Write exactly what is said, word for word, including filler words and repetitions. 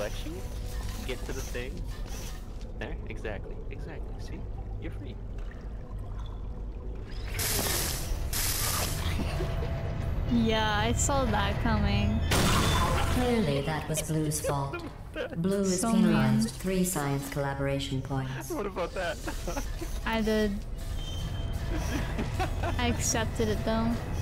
collection, get to the thing. There, exactly, exactly. See, you're free. Yeah, I saw that coming. Clearly that was Blue's fault. Blue is So penalized mean. three science collaboration points. What about that? I did. I accepted it though.